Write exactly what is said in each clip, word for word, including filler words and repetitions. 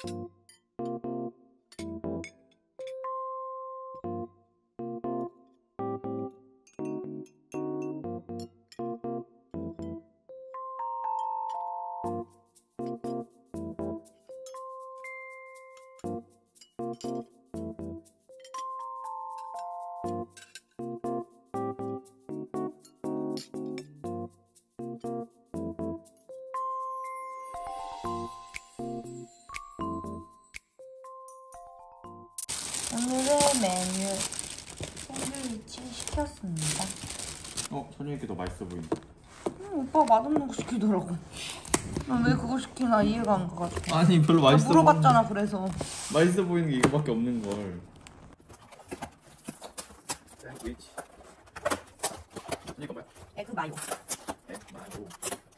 오늘의 메뉴 샌드위치 시켰습니다. 어? 선영이께 더 맛있어 보인다. 응, 오빠가 맛없는 거 시키더라고. 난 왜 그거 시키나 이해가 안 가가지고. 아니 별로 맛있어 물어봤잖아. 보이는... 그래서 맛있어 보이는 게 이거밖에 없는 걸. 샌드위치. 이거 뭐야? 에그 마요. 에그 마요.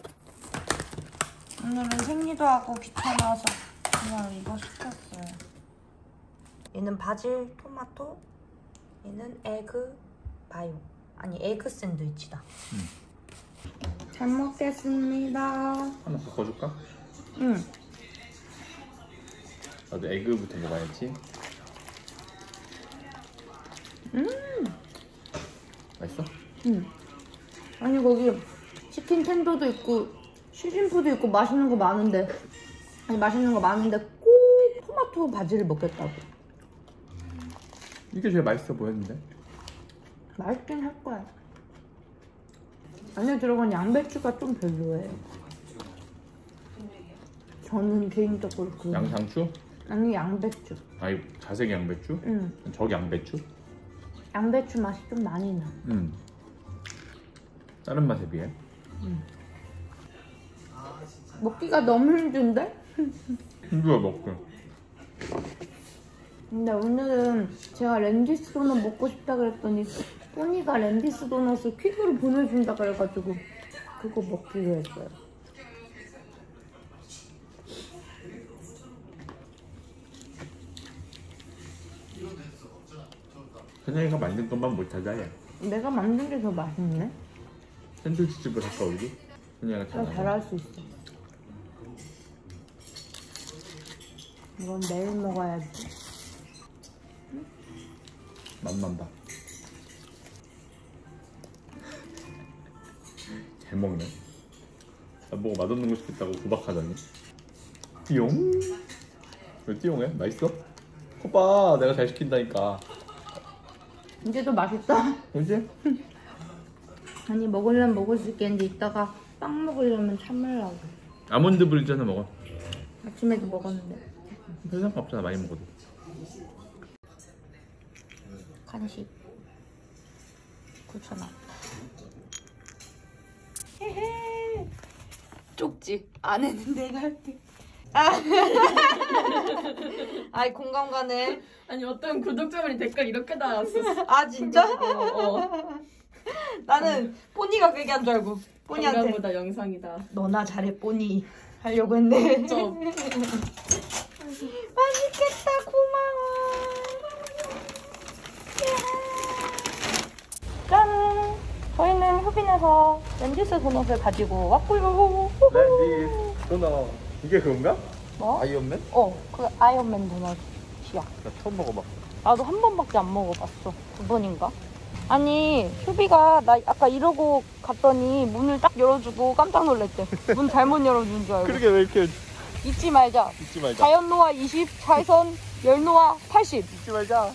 오늘은 생리도 하고 귀찮아서 그냥 이거 시켰어요. 얘는 바질 토마토, 얘는 에그 마요. 아니 에그 샌드위치다. 응. 잘 먹겠습니다. 하나 바꿔줄까? 응. 나도 에그부터 먹어야지. 음. 맛있어? 응. 아니 거기 치킨 텐더도 있고 쉬림프도 있고 맛있는 거 많은데 아니 맛있는 거 많은데 꼭 토마토 바질을 먹겠다고. 이게 제일 맛있어 보였는데? 맛있긴 할 거야. 안에 들어간 양배추가 좀 별로예요. 저는 개인적으로 그 양상추? 아니 양배추. 아니 자색 양배추? 응. 저기 양배추? 양배추 맛이 좀 많이 나. 응. 다른 맛에 비해? 응. 먹기가 너무 힘든데? 힘들어 먹고. 근데 오늘은 제가 랜디스 도넛 먹고 싶다 그랬더니 포니가 랜디스 도넛을 퀵으로 보내준다 그래가지고 그거 먹기로 했어요. 선영이가 만든 것만 못 찾아 얘. 내가 만든 게 더 맛있네. 샌드위치 집을 할까 우리? 선영이가 내가 잘 잘할 수 있어. 이건 내일 먹어야지. 응? 맛만 봐. 잘 먹네. 나보고 맛없는 거 시켰다고 구박하더니 띠용? 왜 띠용해? 맛있어? 거봐 내가 잘 시킨다니까. 이제도 맛있다. 그치? 아니 먹으려면 먹을 수 있겠는데 이따가 빵 먹으려면 참으려고. 아몬드 브리즈 하나 먹어. 아침에도 먹었는데. 별 상관없잖아 많이 먹어도. 간식 구천 원. 헤헤. 쪽지. 안에는 내가 할게. 아. 아이 공감 가네. 아니 어떤 구독자분이 댓글 이렇게 달았어. 아 진짜? 어, 어. 나는 뽀니가 그 얘기한 줄 알고 뽀니한테 건강보다 영상이다. 너나 잘해 뽀니 하려고 했네. 좀. 맛있겠다. 고마워. 짠! 저희는 효빈에서 랜디스 도넛을 가지고 왔고요. 랜디스 도넛. 이게 그건가? 뭐? 아이언맨? 어, 그 아이언맨 도넛이야. 나 처음 먹어봤어. 나도 한 번밖에 안 먹어봤어. 두 번인가? 아니, 효비가 나 아까 이러고 갔더니 문을 딱 열어주고 깜짝 놀랐대. 문 잘못 열어준 줄 알고. 그러게 왜 이렇게 잊지 말자. 잊지 말자. 자연노화 이십, 자외선 열노화 팔십. 잊지 말자.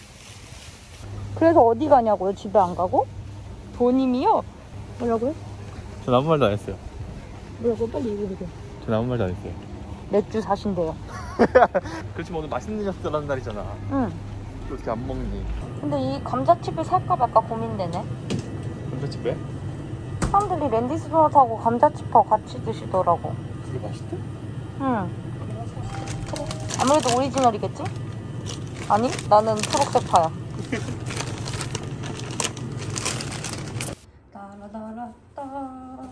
그래서 어디 가냐고요? 집에 안 가고? 도님이요? 뭐라고요? 전 아무 말도 안 했어요. 뭐라고? 빨리 얘기해보세요. 전 아무 말도 안 했어요. 맥주 사신대요. 그렇지 뭐 오늘 맛있는 녀석들 하는 날이잖아. 응. 또 어떻게 안 먹니? 근데 이 감자칩을 살까 말까 고민되네. 감자칩 왜? 사람들이 랜디스 도넛하고 감자칩하고 같이 드시더라고. 그게 맛있대? 응. 아무래도 오리지널이겠지? 아니? 나는 초록색파야. 따라따라따.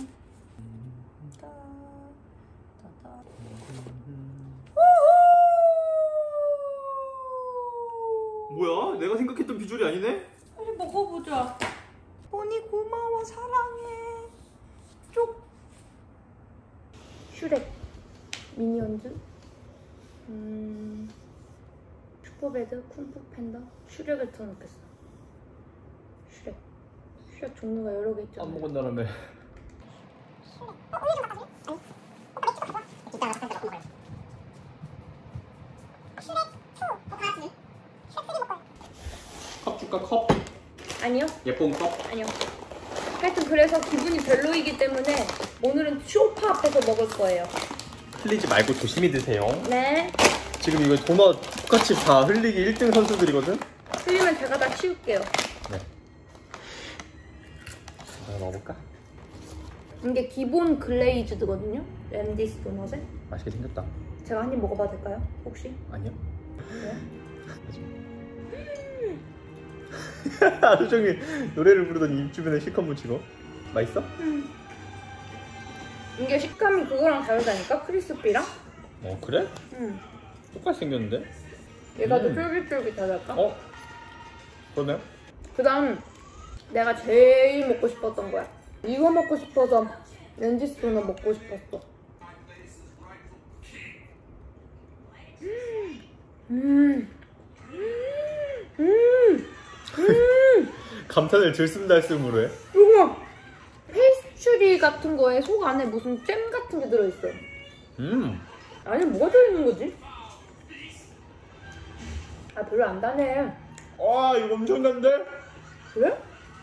뭐야? 내가 생각했던 비주얼이 아니네? 빨리 먹어보자. 보니 고마워. 사랑해. 쪽. 슈렉. 미니언즈. 음, 슈퍼배드, 쿵푸 팬더, 슈렉을 틀어놓겠어. 슈렉. 슈렉 종류가 여러 개 있잖아. 안 먹었나라며. 컵 줄까 컵? 아니요. 예쁜 컵? 아니요. 하여튼 그래서 기분이 별로이기 때문에 오늘은 쇼파 앞에서 먹을 거예요. 흘리지 말고 조심히 드세요. 네. 지금 이거 도넛 똑같이 다 흘리기 일 등 선수들이거든? 틀리면 제가 다 치울게요. 네. 하나 먹어볼까? 이게 기본 글레이즈드거든요. 랜디스 도넛에. 맛있게 생겼다. 제가 한 입 먹어봐도 될까요? 혹시? 아니요. 네? 하루 종일 노래를 부르더니 입 주변에 실컷 묻히고. 맛있어? 음. 이게 식감이 그거랑 다르다니까? 크리스피랑? 어 그래? 음. 똑같이 생겼는데? 얘가 더 음. 쫄깃쫄깃하달까? 어? 그러네? 그 다음 내가 제일 먹고 싶었던 거야. 이거 먹고 싶어서 랜디스 도넛 먹고 싶었어. 음. 음. 음. 감탄을 들숨달숨으로 해. 이거 페이스츄리 같은 거에 속 안에 무슨 잼 같은 게 들어있어요. 음. 아니 뭐가 들어있는 거지? 아 별로 안 다네. 와 이거 엄청난데? 그래?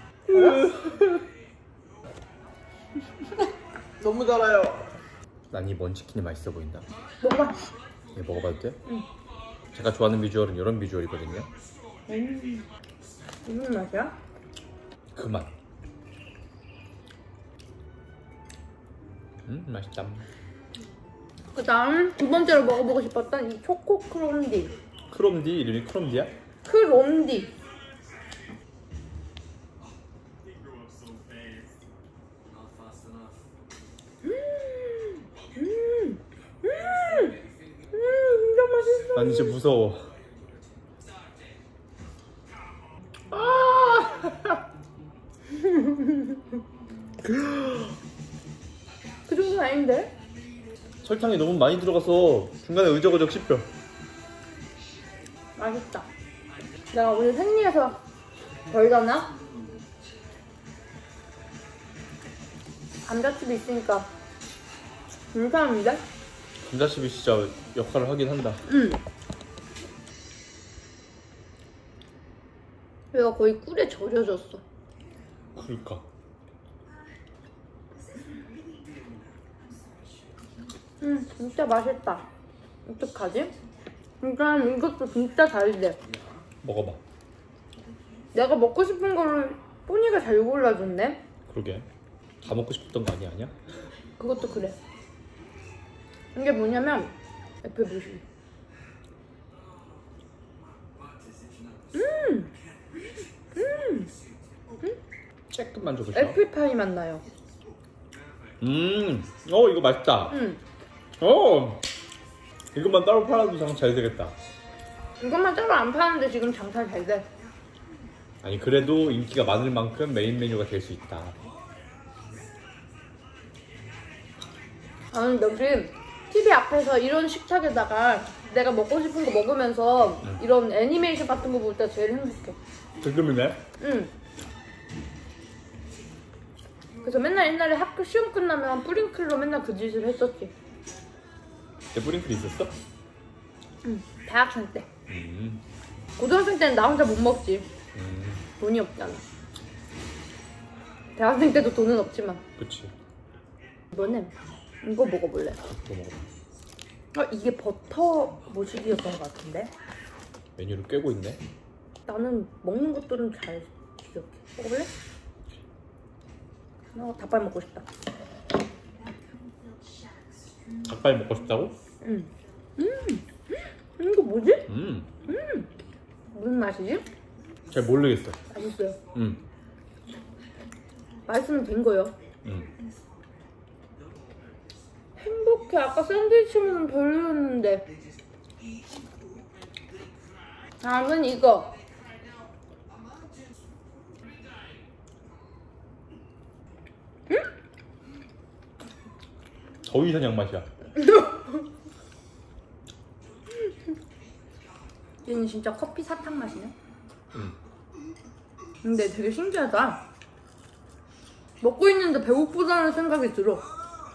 너무 달아요. 난 이 먼치킨이 맛있어 보인다. 먹어봐. 얘 먹어봐도 돼? 응. 제가 좋아하는 비주얼은 이런 비주얼이거든요. 음. 무슨 맛이야? 그 맛. 음 맛있다. 그 다음 두 번째로 먹어보고 싶었던 이 초코 크롬디. 크롬디 이름이 크롬디야? 크롬디. 음, 음, 음, 음, 진짜 맛있어. 난 이제 무서워. 그 정도는 아닌데? 설탕이 너무 많이 들어가서 중간에 의적의적 씹혀. 맛있다. 내가 오늘 생리해서 벌잖아? 감자칩이 있으니까 괜찮은데? 감자칩이 진짜 역할을 하긴 한다. 응. 얘가 거의 꿀에 절여졌어. 그러니까. 음, 진짜 맛있다. 어떡하지? 일단 이것도 진짜 잘 돼. 먹어봐. 내가 먹고 싶은 거를 포니가 잘 골라줬네? 그러게. 다 먹고 싶었던 거 아니야 아니야? 그것도 그래. 이게 뭐냐면 애플 보시. 음! 음! 조금만 줘보자. 애플파이 맛 나요. 음, 어 이거 맛있다. 음. 어, 이것만 따로 팔아도 장사 잘 되겠다. 이것만 따로 안 파는데 지금 장사 잘 돼. 아니 그래도 인기가 많을 만큼 메인 메뉴가 될 수 있다. 나는 여기 티비 앞에서 이런 식탁에다가 내가 먹고 싶은 거 먹으면서 응. 이런 애니메이션 같은 거 볼 때 제일 행복해. 지금이네. 응. 그래서 맨날 옛날에 학교 시험 끝나면 뿌링클로 맨날 그 짓을 했었지. 내 뿌링클 있었어? 응. 대학생 때. 음, 고등학생 때는 나 혼자 못 먹지. 음, 돈이 없잖아. 대학생 때도 돈은 없지만. 그치. 이번엔 이거 먹어볼래. 이거 먹어봐. 어, 이게 버터 모시기였던 것 같은데? 메뉴를 꿰고 있네. 나는 먹는 것들은 잘 기억해. 먹어볼래? 어, 닭발 먹고 싶다. 닭발 먹고 싶다고? 음. 음. 음, 이거 뭐지? 음, 음. 무슨 맛이지? 잘 모르겠어. 맛있어요. 음, 맛있으면 된 거예요. 음. 행복해. 아까 샌드위치는 별로였는데. 다음은 이거. 더 이상 양맛이야. 얘는 진짜 커피 사탕 맛이네. 응. 근데 되게 신기하다. 먹고 있는데 배고프다는 생각이 들어.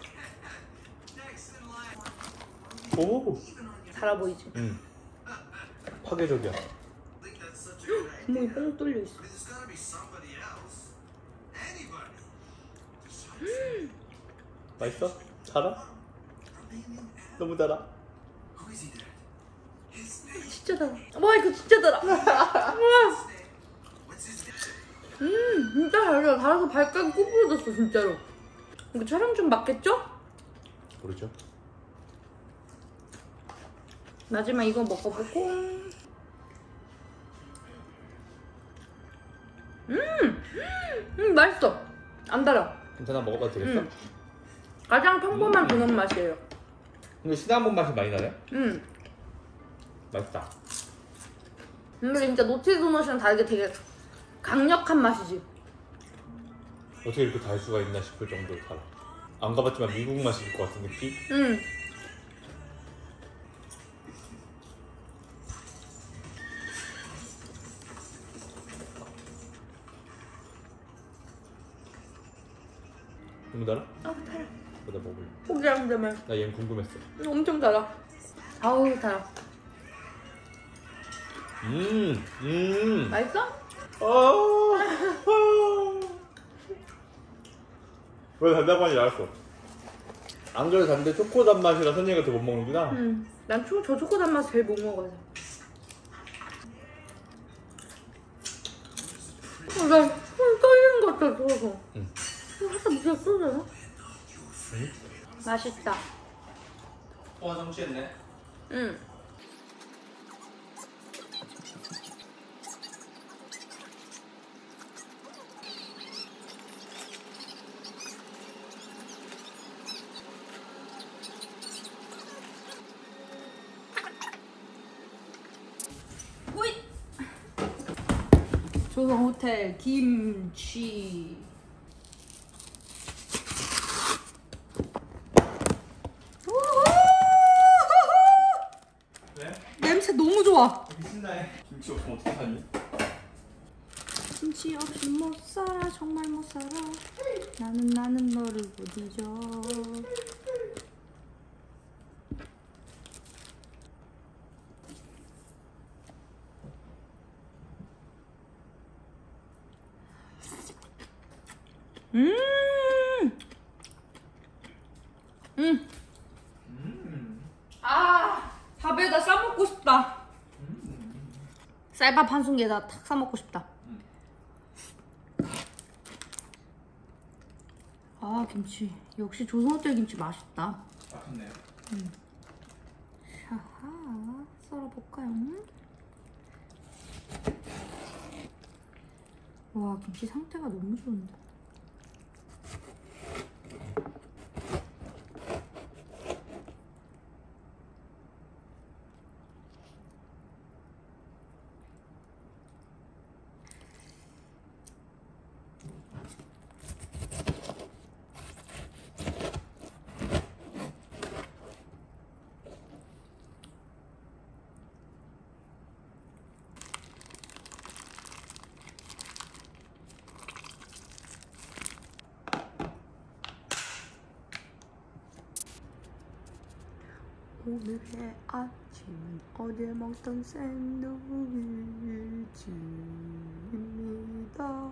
오. 달아 보이지? 응. 파괴적이야. 구멍이 뻥 뚫려 있어. 음. 맛있어? 달아? 너무 달아. 진짜 달아. 와 이거 진짜 달아. 우와. 음 진짜 달아. 달아서 발가락 꼬부러졌어 진짜로. 이거 촬영 좀 맞겠죠? 모르죠. 마지막 이거 먹어보고. 음, 음 맛있어. 안 달아. 괜찮아, 먹어봐도 되겠어? 음. 가장 평범한 음. 도넛 맛이에요. 근데 시나몬 맛이 많이 나네? 음. 맛있다. 근데 진짜 노티 도넛이랑 다르게 되게 강력한 맛이지. 어떻게 이렇게 달 수가 있나 싶을 정도로 달아. 안 가봤지만 미국 맛일 것 같은 느낌? 음. 너무 달아? 아 달아. 보다 먹을래. 포기한다며. 나 얘는 궁금했어. 엄청 달아. 아우 달아. 음, 음. 맛있어? 아, 아. 왜 단다고 하는지 알았어. 안 그래도 단데 초코 단맛이라 선이가 더 못 먹는구나. 음. 난 초, 저 초코 단맛 제일 못 먹어서. 어, 나 손 떨리는 것 같아 더워서. 응. 살짝 무슨 쏘잖아? 응? 맛있다. 어, 성취했네. 응. 호잇! 조성 호텔 김치. 왜? 냄새 너무 좋아. 여기 신나해. 김치 없으면 어떻게 사니? 김치 없이 못 살아. 정말 못 살아. 나는 나는 너를 못 잊어. 음. 음. 음. 아, 밥에다 싸 먹고 싶다. 음. 쌀밥 한 숭기에다 탁 싸 먹고 싶다. 음. 아, 김치. 역시 조선호텔 김치 맛있다. 맛있네. 음. 샤하, 썰어볼까요? 와, 김치 상태가 너무 좋은데. 오늘의 아침은 어제 먹던 샌드위치입니다.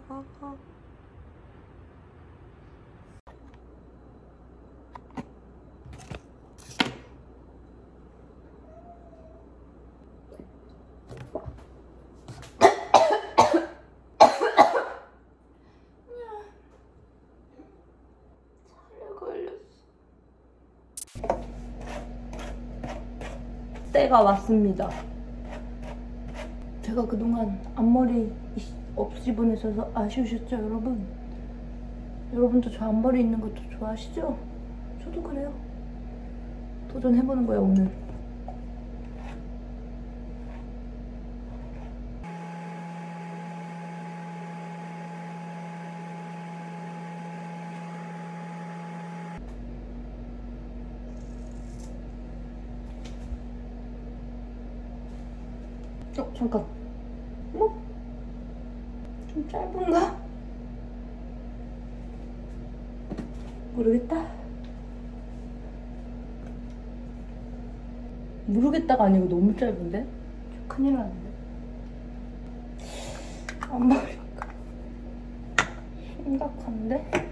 때가 왔습니다. 제가 그동안 앞머리 없이 보내셔서 아쉬우셨죠, 여러분? 여러분도 저 앞머리 있는 것도 좋아하시죠? 저도 그래요. 도전해보는 거예요, 오늘. 어, 잠깐. 뭐? 좀 짧은가? 모르겠다. 모르겠다가 아니고 너무 짧은데? 큰일 났는데. 앞머리가 심각한데?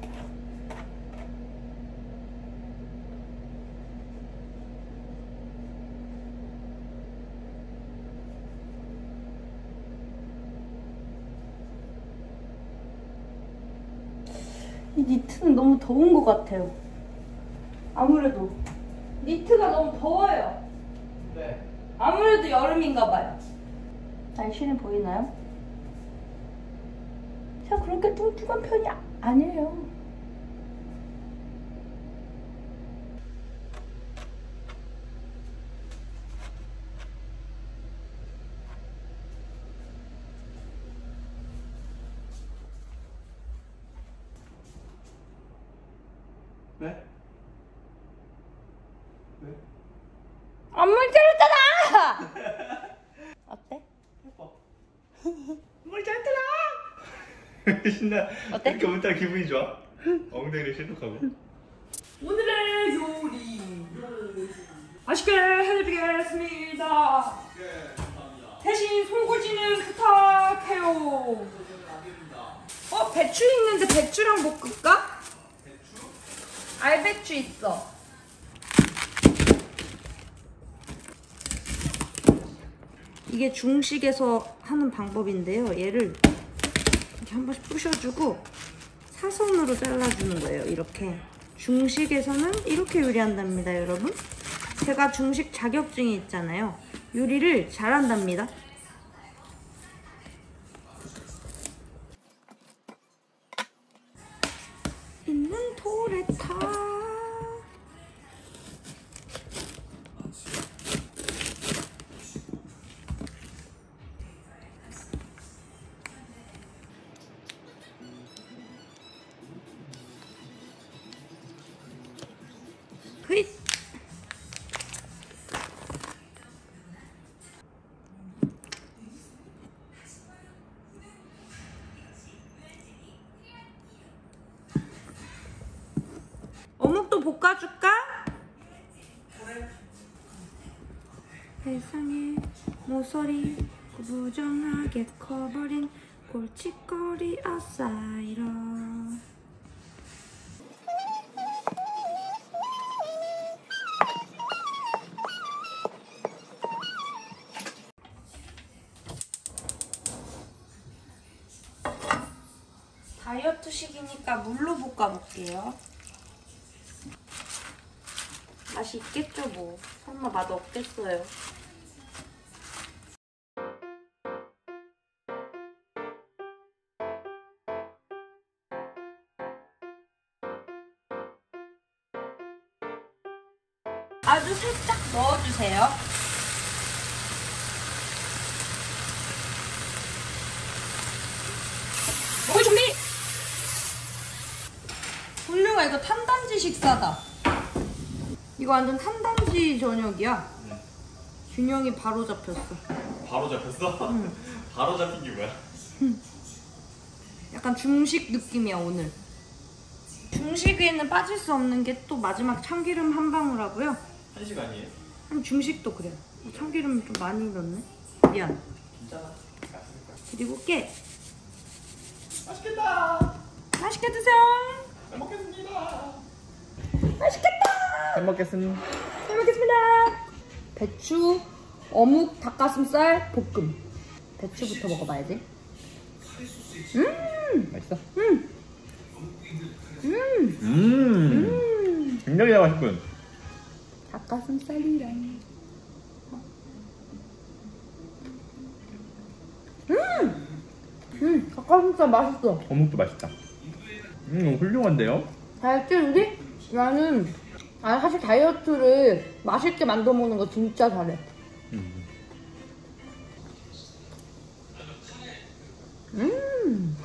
이 니트는 너무 더운 것 같아요. 아무래도 니트가 너무 더워요. 네. 아무래도 여름인가 봐요. 날씨는 보이나요? 제가 그렇게 뚱뚱한 편이 아, 아니에요. 네? 네? 앞머리 자랐잖아! 어때? 예뻐. 뭘 잘했잖아! 신나. 어때? 이렇게 오늘 따라 기분이 좋아? 엉덩이를 실룩하고. 오늘의 요리 맛있게 해드리겠습니다. 대신 설거지는 부탁해요. 어? 배추 있는데 배추랑 볶을까? 알배추 있어. 이게 중식에서 하는 방법인데요. 얘를 이렇게 한 번씩 부셔주고 사선으로 잘라주는 거예요. 이렇게. 중식에서는 이렇게 요리한답니다, 여러분. 제가 중식 자격증이 있잖아요. 요리를 잘한답니다. 있는 돌에 타. 흐잇. 어묵도 볶아줄까? 세상에 모서리 구부정하게 커버린 골칫거리 아사이러. 다이어트식이니까 물로 볶아볼게요. 맛이 있겠죠 뭐. 설마 맛 없겠어요. 아주 살짝 넣어주세요. 먹을 준비! 훌륭해. 이거 탄단지 식사다. 이거 완전 탄단지 저녁이야. 응. 균형이 바로 잡혔어. 바로 잡혔어? 응. 바로 잡힌 게 뭐야? 약간 중식 느낌이야 오늘. 중식에는 빠질 수 없는 게 또 마지막 참기름 한 방울 하고요. 한 시간이에요? 한 중식도 그래. 참기름 좀 많이 넣네. 미안. 진짜? 그리고 깨. 맛있겠다! 맛있게 드세요. 잘 먹겠습니다! 맛있겠다. 잘 먹겠습니다. 잘 먹겠습니다. 배추, 어묵, 닭가슴살, 볶음. 배추부터 먹어봐야지. 음, 맛있어? 음, 음, 음, 음. 굉장히 맛있군. 닭가슴살이랑. 음, 음, 닭가슴살 맛있어. 어묵도 맛있다. 음, 훌륭한데요? 다이어트 우리? 나는 아 사실 다이어트를 맛있게 만들어 먹는 거 진짜 잘해. 음. 음.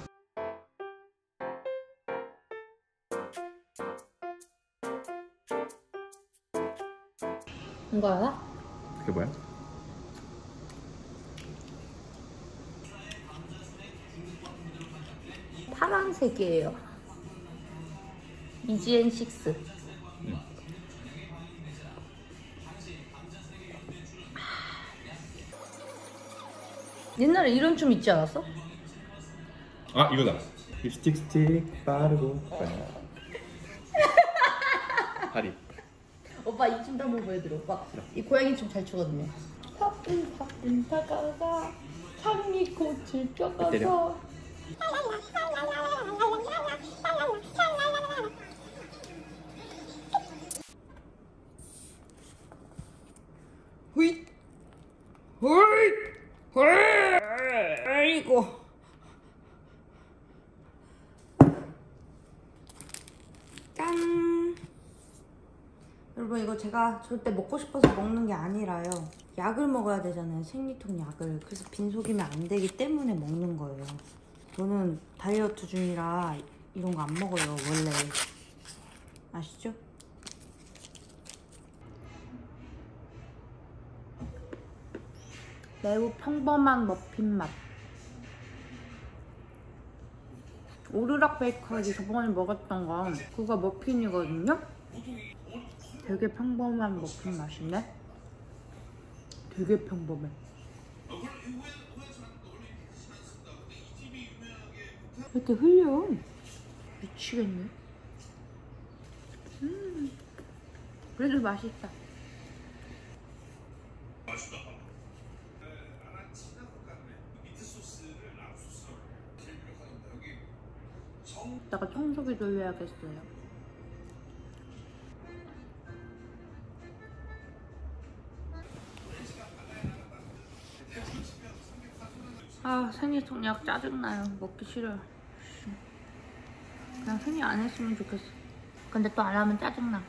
이거 알아? 그게 뭐야? 파란색이에요. 이지엔식스. 응. 옛날에 이런 춤 있지 않았어? 아 이거다. 립스틱 스틱 바르고 파리. 오빠 이 춤도 한번 보여드려. 오빠 이 고양이 춤 잘 추거든요. 화분 화분 다가가 장미꽃을 펴가서 후잇 후잇 후잇 아이고 짠. 여러분 이거 제가 절대 먹고 싶어서 먹는 게 아니라요. 약을 먹어야 되잖아요. 생리통 약을. 그래서 빈속이면 안 되기 때문에 먹는 거예요. 저는 다이어트 중이라 이런 거 안 먹어요 원래. 아시죠? 매우 평범한 머핀 맛. 오르락 베이커리 저번에 먹었던 거 그거 머핀이거든요? 되게 평범한 머핀 맛이네. 되게 평범해. 왜 이렇게 흘려? 미치겠네. 음, 그래도 맛있다. 이따가 청소기 돌려야겠어요. 아, 생리통 약 짜증나요. 먹기 싫어요. 그냥 생리 안 했으면 좋겠어. 근데 또 안 하면 짜증나.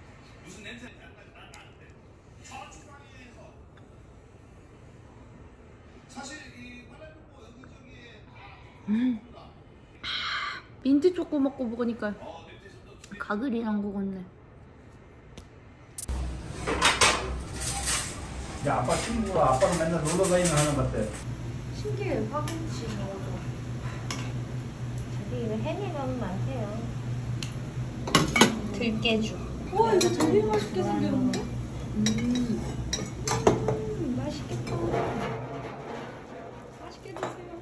음. 민트 초코 먹고 먹으니까 가글이 난 거 같네. 야, 아빠 친구가 아빠는 맨날 놀러 다니는 하는 것 같아. 신기해, 화분치 넣어줘. 저기 이거 해니가 많대요. 들깨주. 와 이거 되게 맛있게 생겼는데? 음, 맛있겠다. 맛있게 드세요.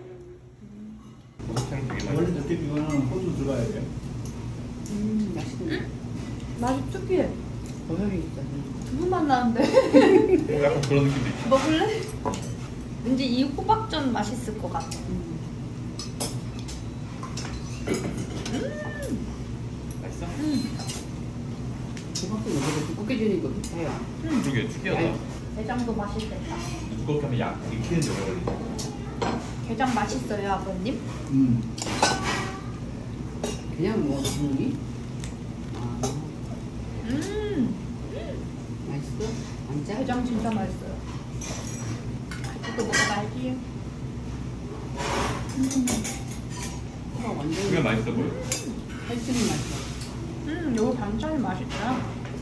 원래 저때 이거는 호두 들어가야 돼. 음 맛있네. 맛이 특이해. 호석이 있잖아. 두부 맛 나는데. 어, 약간 그런 느낌도 있어. 먹을래? 왠지 이 호박전 맛있을 것 같아. 맛있어? 호박도 여기서 두껍게 주는 거 비슷해요. 그러게 특이하다. 게장도 맛있겠다. 두껍게 하면 약 익히는데 오래 걸리지. 게장 맛있어요, 아버님? 음. 그냥 뭐 주니? 아, 음, 맛있어? 안 짜? 게장 진짜 맛있어요. 같이 또 먹어야지. 호박 완전 그게 맛있어 보여. 살찌는 맛이야. 음, 여기 반찬이 맛있다.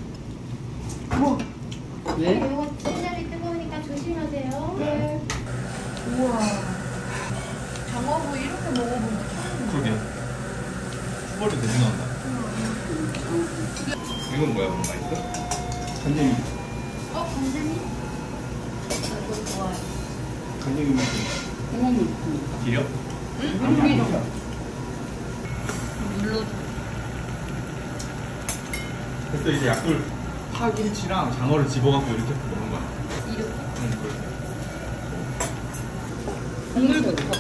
왜? 이거 손잡이 뜨거우니까 조심하세요. 네. 우와. 장어구 이렇게 먹어본 거 처음이야. 그러게. 수벌이 되게 나온다. 이건 뭐야? 뭐 맛있어? 간장이, 어, 감자님? 저 이거 좋아해. 간장이 맛있어. 구멍이 있으니까. 기려? 아니, 아니야. 눌러줘. 그래서 이제 약돌 파김치랑 장어를 집어갖고 이렇게 먹는 거야. 이렇게. 응, 그렇게. 국물부터.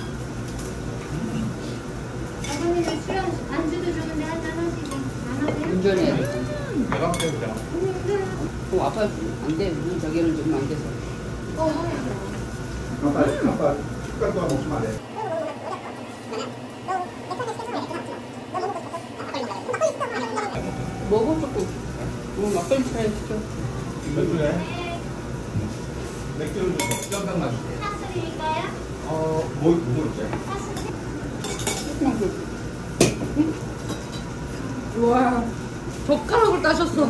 아버님은 수영 안주도 좋은데 한잔 하시고 안 하세요? 운전해야 돼. 내가 할게 그냥. 그 아빠 안 돼. 우리 저기는 좀 안 돼서. 어, 하겠다. 아빠, 아빠 숟가락도 먹으면 안 돼. 먹어 조금. 뭐 막걸리 차에 시켜. 맥주네. 맥주를 좀 깜짝 맛있게. 사슬일까요? 어, 뭐, 뭐 있지? 조금만 그. 우와. 젓가락을 따셨어.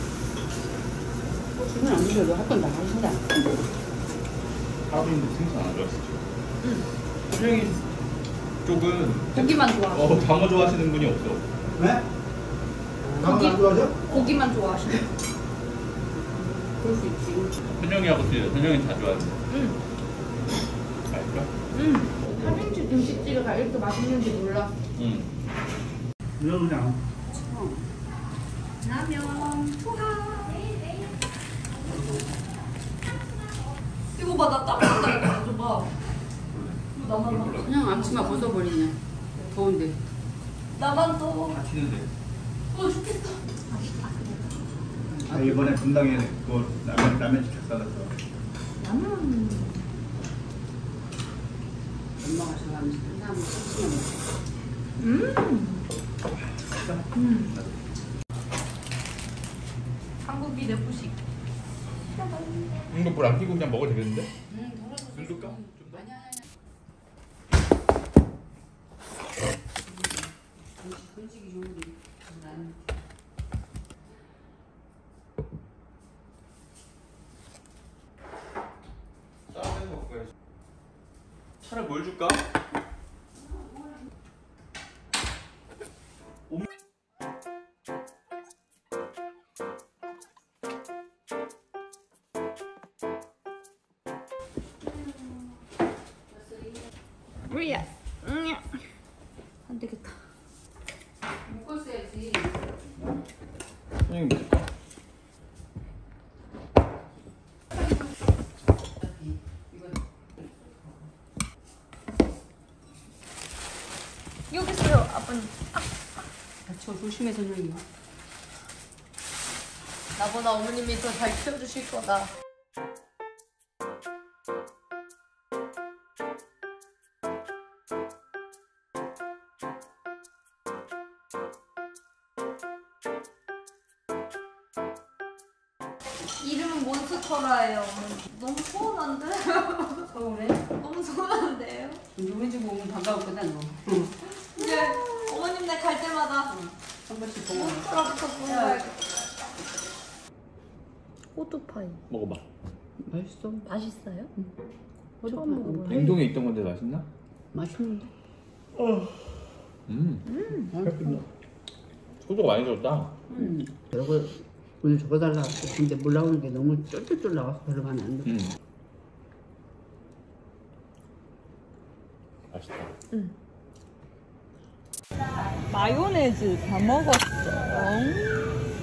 그건 안 믿어도 할 건 다 하신다. 하루인데 생선 안 좋았어 지금. 응. 수영이 쪽은 고기만 좋아. 어 방어 좋아하시는 분이 없어. 네? 나만 안 좋아하죠? 고기만 좋아하시네. 그럴 수 있지. 현영이하고 틀려. 현영이 다 좋아하는데. 응. 알까? 응. 삼인치 김치찌개가 이렇게 맛있는지 몰랐어. 응. 이거 그냥 라면 투하. 이거 봐, 나 땀난다. 이거 봐봐. 나만 봐. 그냥 앞치마 벗어버리냐. 더운데. 나만 또. 다치는데. 어, 죽겠어. 아, 이번에 분당에 그 라면 라면 집착 살았어. 라면. 엄마가 좋아하는 사람은 참치만 먹어. 음. 음. 한국이 내부식. 이거 불 안 켜고 그냥 먹어도 되겠는데? 응, 덜어서. 눈 줄까? 좀 더? 아니야, 아니야. 음식이 좋은데 나는. 짜서 먹어야지. 차라리 뭘 줄까? 우리야. 응. 안 되겠다. 묶었어야지. 선생님 뭐 줄까? 여기 있어요, 아버님. 다쳐 조심해서 형이. 나보다 어머님이 더 잘 키워주실 거다. 이름은 몬스터라예요, 어머니. 너무 소원한데? 서울에 너무 소원한데요? 우리 집 오면 반가울 거다 너. 이제 어머님네 갈 때마다 한 번씩 보고. 몬스터라부터 보여야겠다. 호두파이. 먹어봐. 맛있어. 맛있어요? 처음 먹어봐. 냉동에 있던 건데 맛있나? 맛있는데. 음. 음. 소주가 많이 들었다. 음. 저거 오늘 줘달라. 근데 물 나오는 게 너무 쫄쫄쫄 나와서 별로 많이 안 들어. 음. 맛있다. 응. 마요네즈 다 먹었어.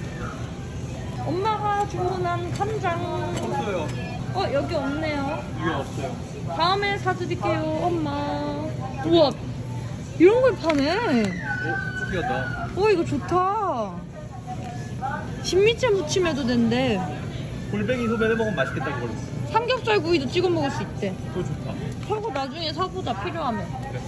엄마가 주문한 간장. 없어요. 어, 여기 없네요. 이게 없어요. 다음에 사드릴게요, 엄마. 우와, 이런 걸 파네. 오, 특이하다. 어, 이거 좋다. 진미채 무침해도 된대. 골뱅이 소면에 먹으면 맛있겠다 그걸로. 삼겹살 구이도 찍어 먹을 수 있대. 그거 좋다. 저거 나중에 사보자, 필요하면.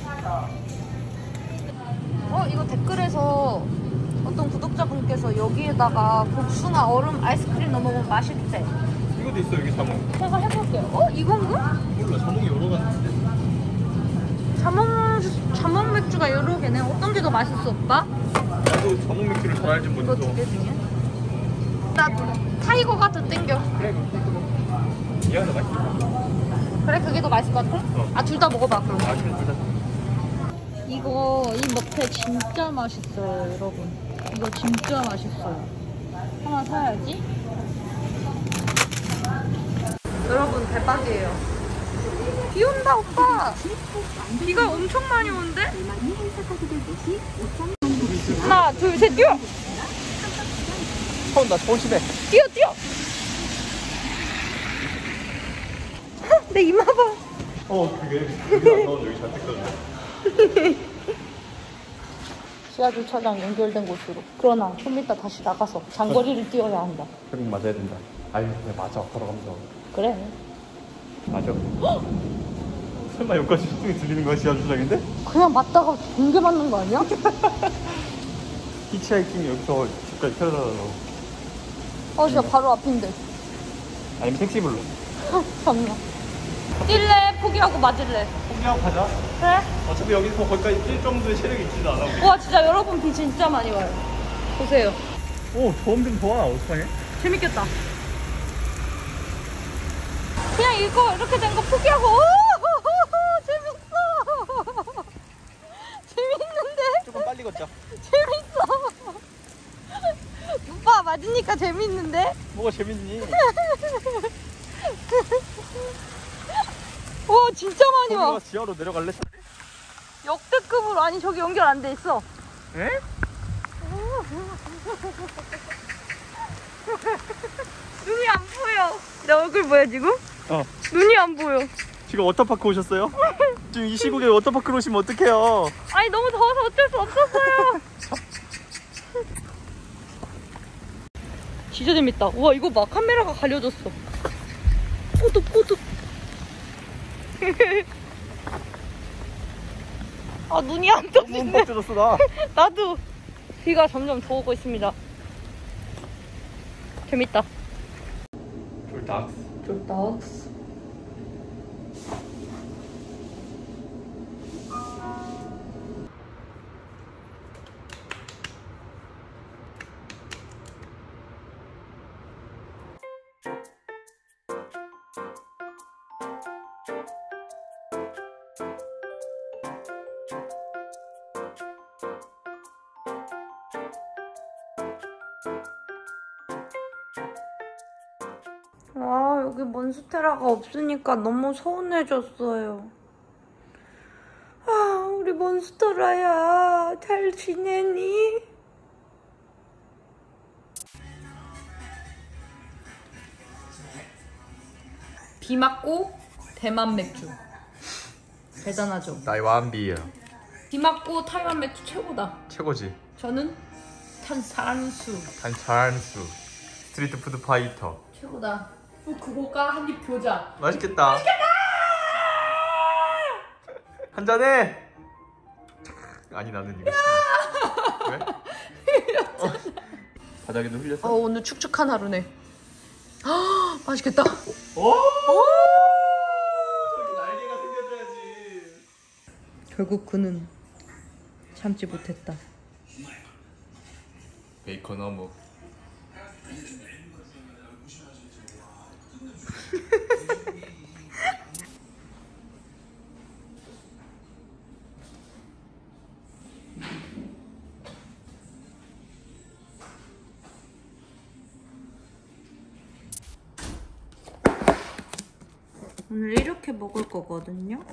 어, 이거 댓글에서 어떤 구독자분께서 여기에다가 복숭아 얼음 아이스크림 넣어 먹으면 맛있대. 이것도 있어 여기 자몽. 제가 해볼게요. 어, 이건가? 몰라 자몽이 여러 가지 있는데. 자몽, 자몽 맥주가 여러 개네. 어떤 게 더 맛있어, 오빠? 나도 자몽 맥주를 잘 알지 이거 못해서. 두 개 중에? 나 타이거가 더 땡겨. 그래 그럼 얘가 더 맛있어. 그래, 그게 더 맛있을 것 같아? 어. 아, 둘 다 먹어봐, 그럼. 아 그래 둘 다. 이거, 이 먹태 진짜 맛있어요, 여러분. 이거 진짜 맛있어요. 하나 사야지. 여러분, 대박이에요. 비 온다, 오빠. 비가 엄청 많이 오는데? 하나, 둘, 셋, 뛰어! 처음 나 서울 시대. 뛰어, 뛰어! 내 이마 봐. 어 그게 여기 안 나오는데 여기 잔뜩 떠져. 지하주차장 연결된 곳으로. 그러나 좀 이따 다시 나가서 장거리를 뛰어야 한다. 그럼 맞아야 된다. 아유 그래 맞아 걸어가면서. 그래. 맞아. 설마 여기까지 시중에 들리는 거야 지하주차장인데? 그냥 맞다가 공개 맞는 거 아니야? 히치하이킹 여기서 집까지 태워다 너. 어, 진짜 바로 앞인데. 아니면 택시 불러. 참나. 뛸래? 포기하고 맞을래? 포기하고 가자. 그래? 어차피 여기서 거기까지 뛸 정도의 체력이 있지도 않아. 우리. 와, 진짜 여러분 비 진짜 많이 와요. 보세요. 오 저음 좀 좋아. 어떡하냐? 재밌겠다. 그냥 이거 이렇게 된 거 포기하고. 오! 재밌어. 찍었죠? 재밌어. 오빠 맞으니까 재밌는데? 뭐가 재밌니? 와 진짜 많이 와. 지하로 내려갈래? 역대급으로. 아니 저기 연결 안 돼 있어. 에? 눈이 안 보여. 내 얼굴 보여 지금? 어. 눈이 안 보여. 지금 워터파크 오셨어요? 지금 이 시국에 워터파크로 오시면 어떡해요? 아니 너무 더워서 어쩔 수 없었어요. 진짜 재밌다. 우와 이거 봐, 카메라가 가려졌어. 뽀득 뽀득. 아 눈이 안 너무 떠지네. 빡쳐졌어 나. 나도. 비가 점점 더 오고 있습니다. 재밌다. 불닭. 쫄떡스. 아, 여기 몬스테라가 없으니까 너무 서운해졌어요. 아, 우리 몬스테라야, 잘 지내니? 비 맞고 대만 맥주. 대단하죠? 타이완 비어. 비 맞고 타이완 맥주 최고다. 최고지. 저는 탄산수. 탄산수. 스트리트 푸드 파이터. 최고다. 또 그거가 한입 교자. 맛있겠다. 맛있겠다. 한 잔해. 아니 나는 이거 싫어. 왜? 어, 바닥에도 흘렸어? 어, 오늘 축축한 하루네. 아, 맛있겠다. 오! 저기 날개가 생겨줘야지. 결국 그는 참지 못했다. 베이컨 어묵. 오늘 이렇게 먹을 거거든요.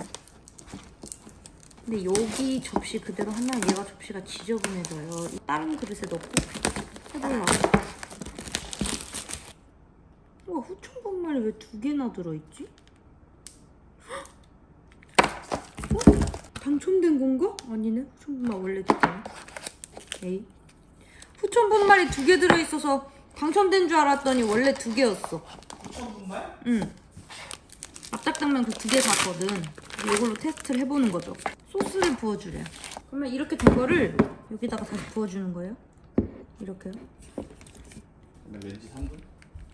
근데 여기 접시 그대로 하면 얘가 접시가 지저분해져요. 다른 그릇에 넣고 해달라고. 우와, 후천 분말이 왜 두 개나 들어있지? 어? 당첨된 건가? 아니네. 후천 분말 원래 됐잖아. 에이. 후천 분말이 두 개 들어있어서 당첨된 줄 알았더니 원래 두 개였어. 후천 분말? 응. 압작당면 그 두 개 샀거든. 이걸로 테스트를 해보는 거죠. 소스를 부어주래요. 그러면 이렇게 된 거를 여기다가 다시 부어주는 거예요. 이렇게요. 근데 왠지 삼 분?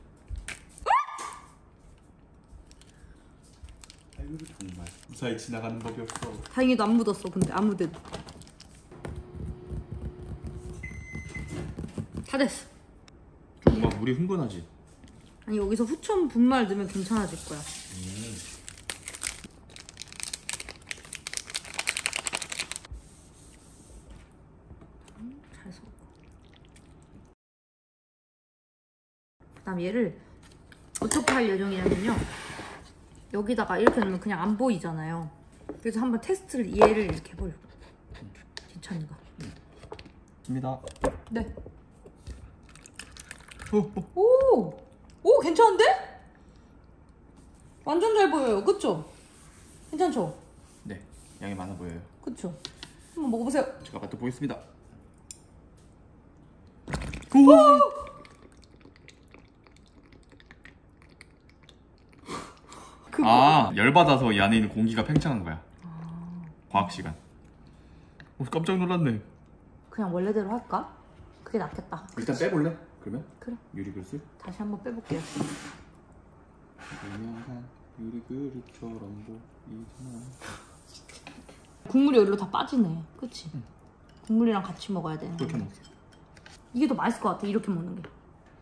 아이고 정말 무사히 지나가는 법이 없어. 다행히도 안 묻었어. 근데 아무데도. 다 됐어. 좀 막 물이 흥건하지? 아니 여기서 후천 분말 넣으면 괜찮아질 거야. 음. 음, 잘 섞어. 그다음 얘를 어떻게 할 예정이냐면요. 여기다가 이렇게 넣으면 그냥 안 보이잖아요. 그래서 한번 테스트를 얘를 이렇게 해보려고. 괜찮은가? 입니다. 네. 오, 오. 오! 오, 괜찮은데? 완전 잘 보여요. 그쵸? 괜찮죠? 네, 양이 많아 보여요. 그쵸? 한번 먹어보세요. 제가 맛도 보겠습니다. 그거. 아, 열받아서 이 안에 있는 공기가 팽창한 거야. 아... 과학 시간. 오, 깜짝 놀랐네. 그냥 원래대로 할까? 그게 낫겠다. 일단 빼볼래? 그러면? 그래. 유리 그릇을? 다시 한번 빼볼게요. 유명한 유리 그릇처럼 보이잖아. 국물이 여기로 다 빠지네. 그치? 응. 국물이랑 같이 먹어야 되는 그렇게 거야. 먹자. 이게 더 맛있을 것 같아. 이렇게 먹는 게.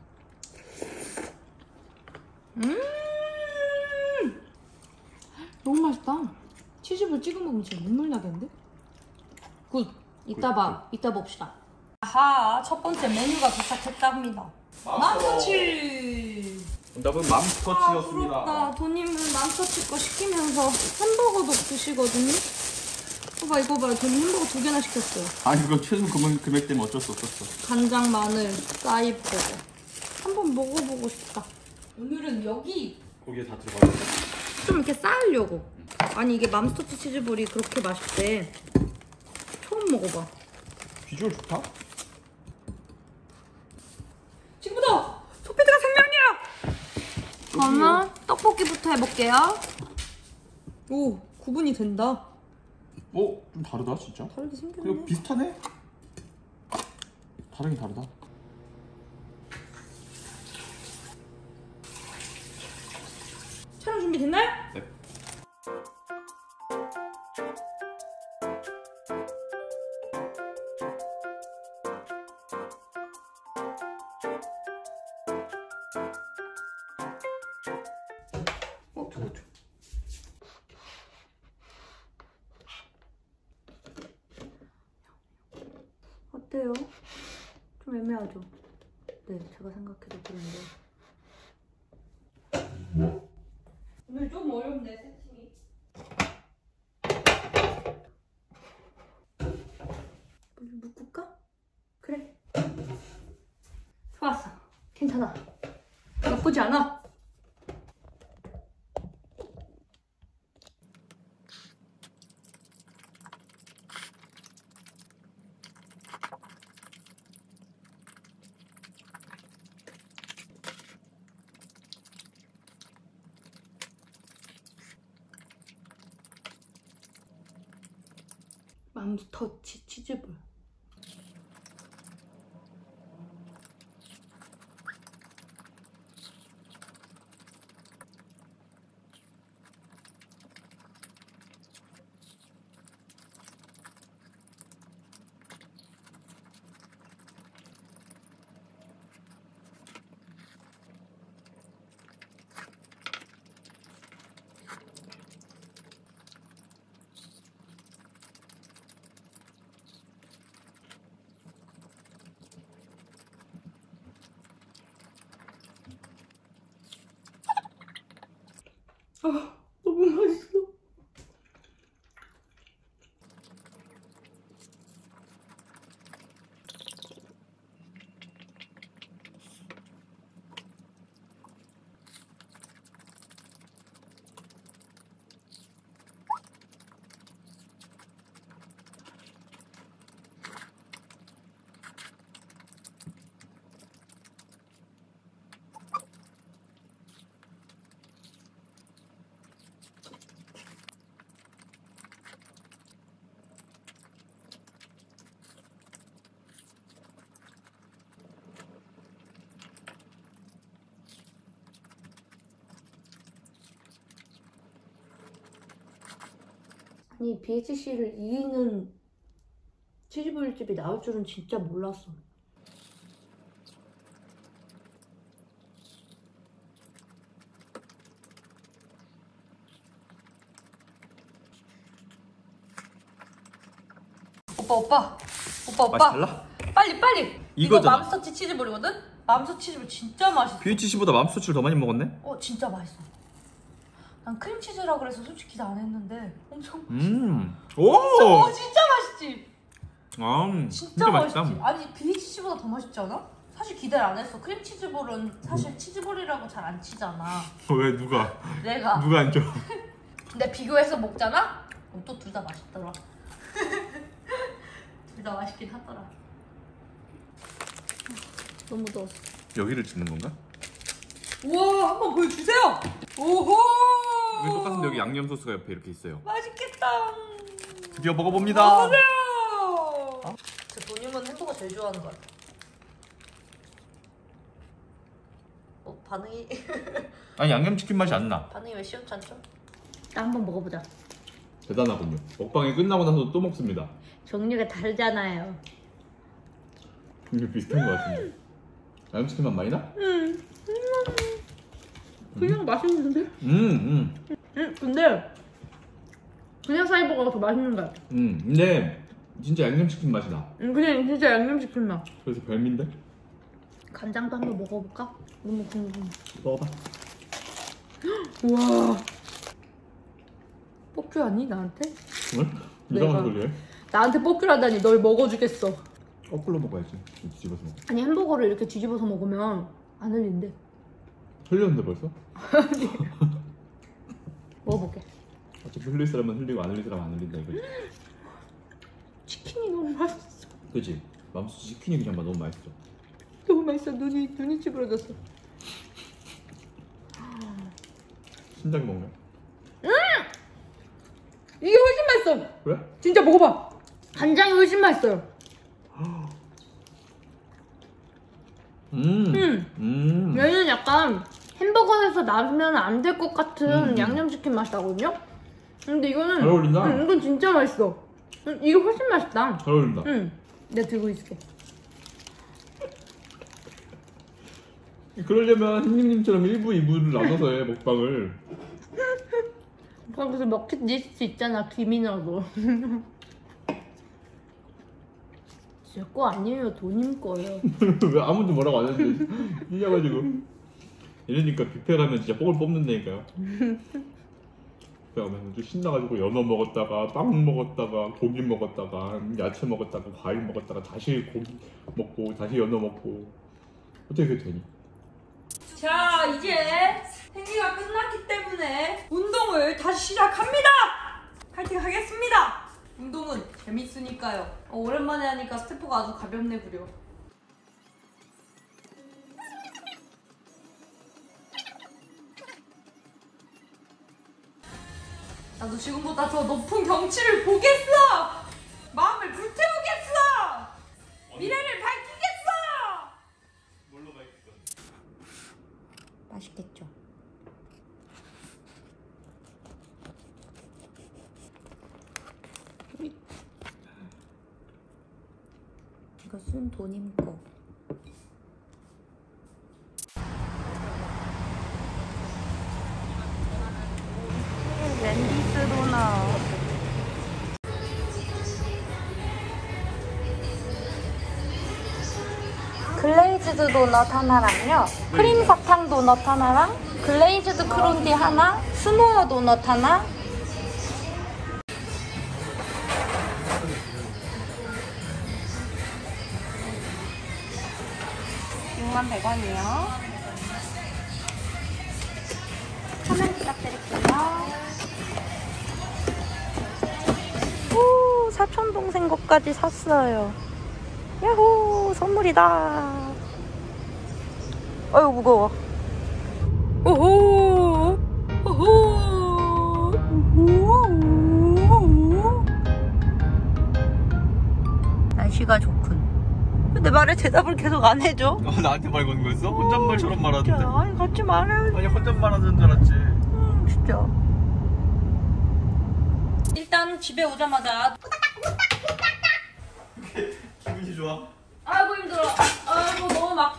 음! 너무 맛있다. 치즈볼 찍어 먹으면 진짜 눈물 나겠는데? 굿. 이따 봐. 이따 봅시다. 아하, 첫 번째 메뉴가 도착했답니다. 맘스터치. 정답은 아, 맘스터치였습니다. 부럽다. 도님은 맘스터치 거 시키면서 햄버거도 드시거든요. 이거 봐, 이거 봐요. 도님 햄버거 두 개나 시켰어요. 아니 그거 최소 금액, 금액 때문에 어쩔 수 없었어. 간장, 마늘, 싸이버거. 한번 먹어보고 싶다. 오늘은 여기 거기에 다 들어가 있어. 좀 이렇게 쌓으려고. 아니 이게 맘스터치 치즈볼이 그렇게 맛있대. 처음 먹어봐. 비주얼 좋다? 지금부터 소피드가 생명이야. 그러면 떡볶이부터 해볼게요. 오, 구분이 된다. 어? 좀 다르다 진짜. 다르게 생겼네. 이거 비슷하네? 다르긴 다르다. 촬영 준비 됐나요? 네. 어, 저거 줘. 어때요? 좀 애매하죠? 네, 제가 생각해도 그런데. 오늘 좀 어렵네, 세팅이. 물 묶을까? 그래. 좋았어. 괜찮아. 나쁘지 않아. 맘스터치 치즈볼. 아, 너무 맛있어. 아니 비에이치씨를 이기는 치즈볼집이 나올 줄은 진짜 몰랐어. 오빠 오빠 오빠 오빠 맛이 달라? 빨리 빨리. 이거 이거잖아. 맘스터치 치즈볼이거든? 맘스터치 치즈볼 진짜 맛있어. 비에이치씨보다 맘스터치를 더 많이 먹었네? 어 진짜 맛있어. 난 크림치즈라 그래서 솔직히 기대 안 했는데 엄청 음. 오! 어 진짜 맛있지? 아, 진짜, 진짜 맛있지? 맛있다. 아니 비에이치씨보다 더 맛있지 않아? 사실 기대를 안 했어. 크림치즈볼은 사실 치즈볼이라고 잘 안 치잖아. 왜 누가? 내가 누가 안 줘? 근데 비교해서 먹잖아? 그럼 또 둘 다 맛있더라. 둘 다 맛있긴 하더라. 너무 더웠어. 여기를 찍는 건가? 우와 한번 보여주세요. 오호. 왜 똑같은데 여기 양념 소스가 옆에 이렇게 있어요. 맛있겠다. 드디어 먹어봅니다. 먹어보세요. 제 도님은 햄버거 제일 좋아하는 것 같아. 어 반응이 아니 양념치킨 맛이 안 나. 반응이 왜 시원찮죠? 나 한번 먹어보자. 대단하군요. 먹방이 끝나고 나서 또 먹습니다. 종류가 다르잖아요. 종류 비슷한 것 같은데. 양념치킨 맛 많이 나? 음. 그냥 맛있는데? 음, 음. 음, 근데 그냥 사이버거가 더 맛있는 것 같아. 음. 근데 진짜 양념치킨 맛이 나. 응, 그냥 진짜 양념치킨 맛. 그래서 별미인데? 간장도 한번 먹어볼까? 너무 궁금해. 먹어봐. 우와. 뻑큐하니 나한테? 왜? 이상한 내가- 소리야? 나한테 뻑큐하다니 널 먹어주겠어. 거꾸로 먹어야지. 뒤집어서 먹어. 아니 햄버거를 이렇게 뒤집어서 먹으면 안 흘린대. 흘렸는데 벌써? 먹어볼게. 어차피 흘릴 사람은 흘리고 안 흘릴 사람은 안 흘린다 이거지. 치킨이 너무 맛있어. 그치? 맘수 치킨이 그냥 너무 맛있어. 너무 맛있어. 눈이 눈이 찌푸려졌어. 심장이 먹네. 이게 훨씬 맛있어. 그래? 진짜 먹어봐. 간장이 훨씬 맛있어요. 음. 음. 음. 얘는 약간 햄버거에서 나면 안 될 것 같은 음. 양념치킨 맛이 나거든요. 근데 이거는 잘 어울린다. 음, 이건 진짜 맛있어. 음, 이게 훨씬 맛있다. 잘 어울린다. 응. 내가 들고 있을게. 그러려면 흰님님처럼 일 부, 이 부를 나눠서 해 먹방을. 거기서 먹히지 있잖아. 김이 나고. 제 거 아니에요. 돈님 거예요. 왜 아무도 뭐라고 안 했는데 이겨가지고 이러니까 뷔페 가면 진짜 뽕을 뽑는다니까요. 뷔페 가면 좀 신나가지고 연어 먹었다가 빵 먹었다가 고기 먹었다가 야채 먹었다가 과일 먹었다가 다시 고기 먹고 다시 연어 먹고 어떻게 그게 되니? 자, 이제 생리가 끝났기 때문에 운동을 다시 시작합니다. 파이팅 하겠습니다. 운동은 재밌으니까요. 어, 오랜만에 하니까 스태프가 아주 가볍네 부려. 나도 지금보다 더 높은 경치를 보겠어. 마음을 불태우겠어. 미래를 밝히겠어. 뭘로 밝힐 건데? 맛있겠죠? 이것은 돈임 거. 랜디스 도넛. 글레이즈드 도넛 하나랑요, 크림 사탕 도넛 하나랑 글레이즈드 크론디 하나, 스노어 도넛 하나. 육만 백 원이요. 화면 부탁드릴게요. 오, 사촌 동생 것까지 샀어요. 야호, 선물이다. 어휴, 무거워. 오호, 오호, 오호. 날씨가 좋군. 내 말에 대답을 계속 안 해줘? 어, 나한테 말 거는 거였어? 혼잣말처럼 말하던데. 아니, 같이 말해야지. 아니 혼잣말 하는 줄 알았지. 음, 진짜. 일단 집에 오자마자 기분이 좋아? 아이고 힘들어. 아이고 너무 막.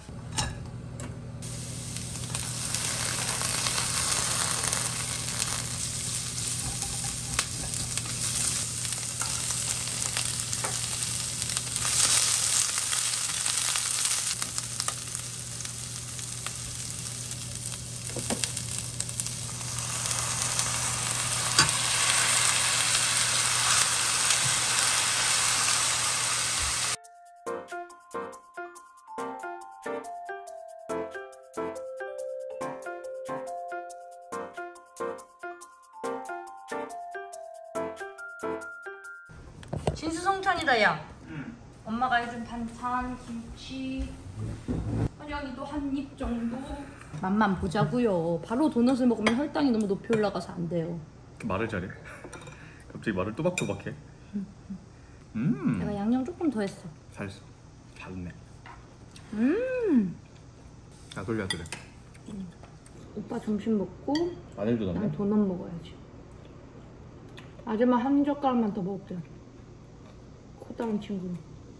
진수성찬이다 야. 응. 엄마가 해준 반찬, 김치, 현영이도 한 입 정도. 맛만 보자고요. 바로 도넛을 먹으면 혈당이 너무 높이 올라가서 안 돼요. 말을 잘해. 갑자기 말을 또박또박해. 음. 내가 양념 조금 더 했어. 잘했어. 잘했네. 음. 나 돌려 그래. 오빠 점심 먹고 마늘도 난 넣네. 도넛 먹어야지. 아줌마 한 젓가락만 더 먹을게. 코다운 친구는.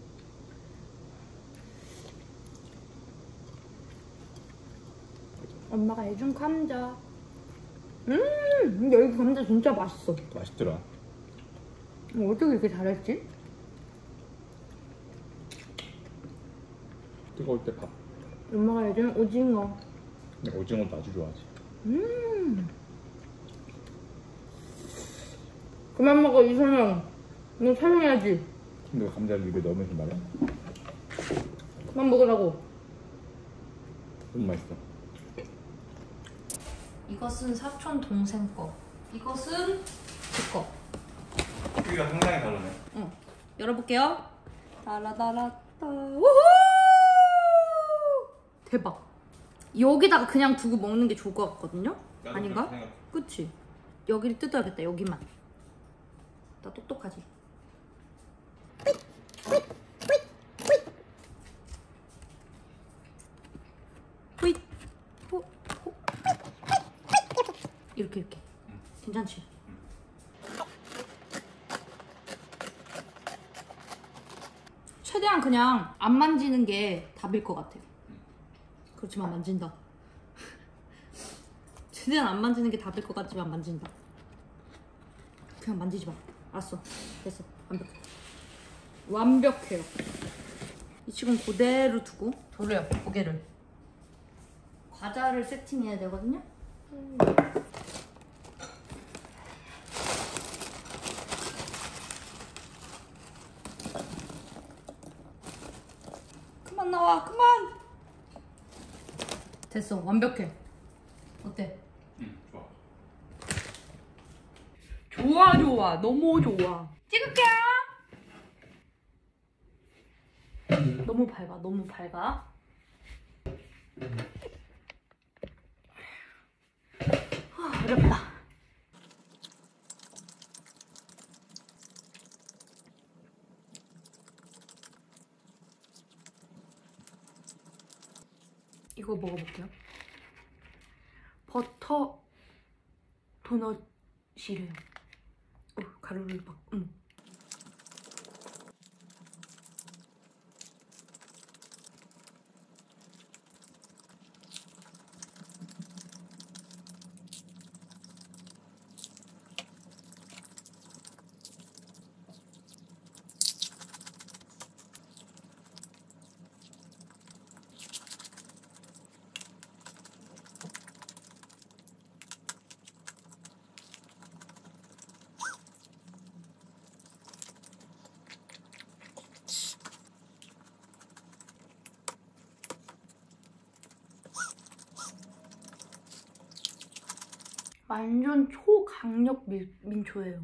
엄마가 해준 감자. 음, 근데 여기 감자 진짜 맛있어. 맛있더라. 어떻게 이렇게 잘했지? 뜨거울 때 밥. 엄마가 요즘 오징어. 근데 오징어도 아주 좋아하지. 음. 그만 먹어 이선영. 너 촬영해야지. 근데 감자를 입에 넣으면서 말이야. 그만 먹으라고. 너무 맛있어. 이것은 사촌 동생 거. 이것은 제 거. 크기가 상당히 다르네. 응. 열어볼게요. 따라따라따. 우후! 대박. 여기다가 그냥 두고 먹는 게 좋을 것 같거든요? 아닌가? 그치? 여기를 뜯어야겠다, 여기만. 나 똑똑하지? 호잇! 호, 호. 이렇게, 이렇게. 괜찮지? 최대한 그냥 안 만지는 게 답일 것 같아요. 그렇지만 만진다. 최대한 안 만지는 게 답일 것 같지만 만진다. 그냥 만지지 마. 알았어. 됐어. 완벽해. 완벽해요. 이 친구는 그대로 두고 돌려요. 고개를. 과자를 세팅해야 되거든요. 음. 그만 나와. 그만. 됐어. 완벽해. 어때? 응, 좋아. 좋아 좋아. 너무 좋아. 찍을게요. 너무 밝아. 너무 밝아. 아, 어렵다. 이거 먹어볼게요. 버터 도넛이래요. 어, 가루를 막, 음. 완전 초강력 민, 민초예요.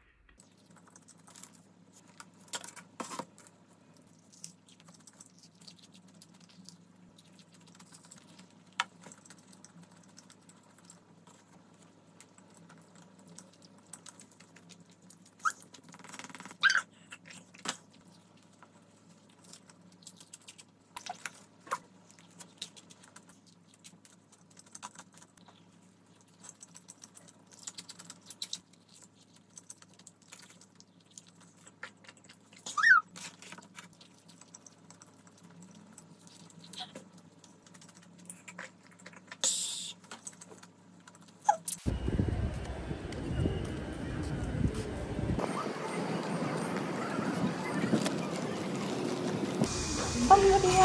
선물이요.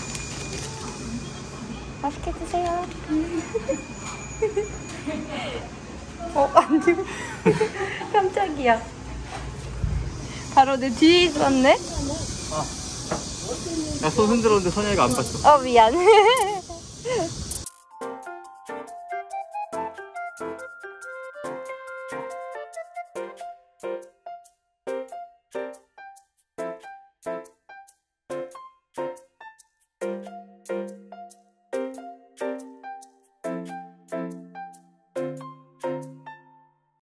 맛있게 드세요. 어, 안 돼. 깜짝이야. 바로 내 뒤에 있었네? 나 손 흔들었는데 선영이가 안 봤어. 어, 미안.